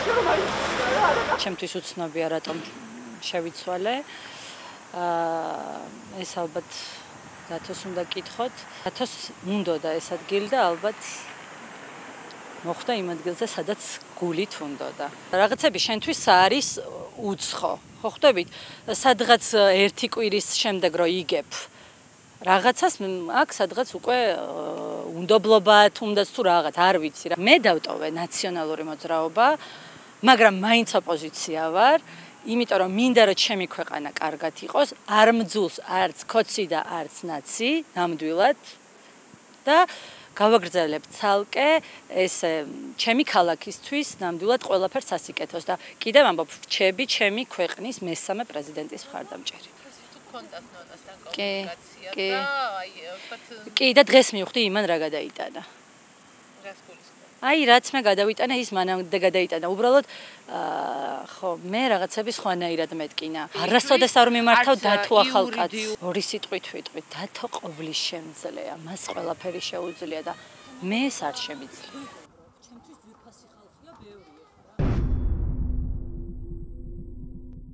ჩემთვის უცნობია რატომ შევიცვალე. ეს ალბათ დათოს უნდა გკითხოთ. დათოს უნდოდა ეს ადგილი და ალბათ მოხდა იმ ადგილზე, სადაც გულით უნდოდა. რაღაცები შენთვის არის უცხო. ხო ხვდებით? სადღაც ერთი კვირის შემდეგ რო იგებ რაღაცას აქ სადღაც უკვე უნდობლობა თუნდაც თუ რაღაც არ ვიცი რა. მე დავტოვე ნაციონალური მოძრაობა, მაგრამ მაინც ოპოზიცია ვარ, იმიტომ რომ მინდა რომ ჩემი ქვეყანა კარგად იყოს, არ მძულს არც ქოცი და არც ნაცი, ნამდვილად და გავაგრძელებ ცალკე ეს ჩემი ქალაქისთვის ნამდვილად ყველაფერს ასიკეთოს და კიდევ ამბობ, რჩები ჩემი ქვეყნის მესამე პრეზიდენტის მხარდამჭერი. კი და დღეს მივხვდი იმან რა გადაიტანა. აი რაც მე გადავიტანა ის მანამდე გადაიტანა. უბრალოდ ხო მე რაღაცები სხვანაირად მეტკინა. არასოდეს არ მიმართავ დათო ახალკაცს. ორი სიტყვით ვიტყვით, დათო ყოვლის შემძლეა, მას ყველაფერი შეუძლია და მე ეს არ შემიძლია. ჩემთვის ძვირფასი ხალხია ბევრი.